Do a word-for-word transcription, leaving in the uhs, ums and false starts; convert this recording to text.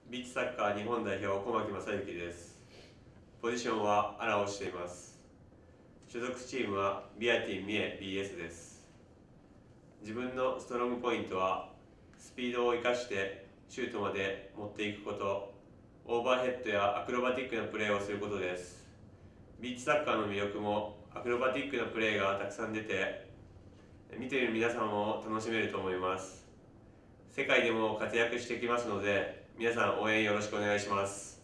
ビーチサッカー日本代表小牧正幸です。ポジションはアラをしています。所属チームはビアティン三重 ビーエス です。自分のストロングポイントはスピードを生かしてシュートまで持っていくこと、オーバーヘッドやアクロバティックなプレーをすることです。ビーチサッカーの魅力もアクロバティックなプレーがたくさん出て、見ている皆さんも楽しめると思います。世界でも活躍してきますので、皆さん応援よろしくお願いします。